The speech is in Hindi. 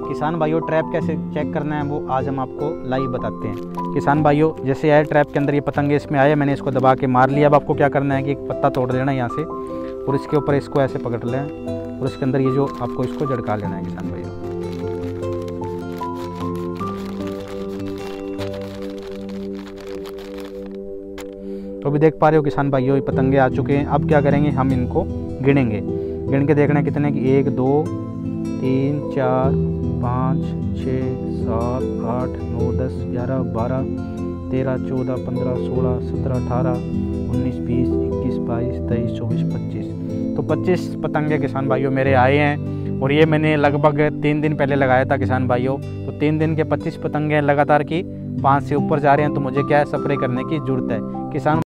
किसान भाइयों ट्रैप कैसे चेक करना है वो आज हम आपको लाइव बताते हैं। किसान भाइयों जैसे आए ट्रैप के अंदर ये पतंगे इसमें आए, मैंने इसको दबा के मार लिया। अब आपको क्या करना है कि एक पत्ता तोड़ लेना यहाँ से और इसके ऊपर इसको ऐसे पकड़ लें और इसके अंदर ये जो आपको इसको झड़का लेना है किसान भाइयों। तो अभी देख पा रहे हो किसान भाइयों ये पतंगे आ चुके हैं। अब क्या करेंगे, हम इनको गिनेंगे, गिन के देखना है कितने की 1 2 3 4 5 6 7 8 9 10 11 12 13 14 15 16 17 18 19 20 21 22 23 24 25। तो 25 पतंगे किसान भाइयों मेरे आए हैं और ये मैंने लगभग 3 दिन पहले लगाया था किसान भाइयों। तो 3 दिन के 25 पतंगे लगातार की 5 से ऊपर जा रहे हैं। तो मुझे क्या है स्प्रे करने की ज़रूरत है किसान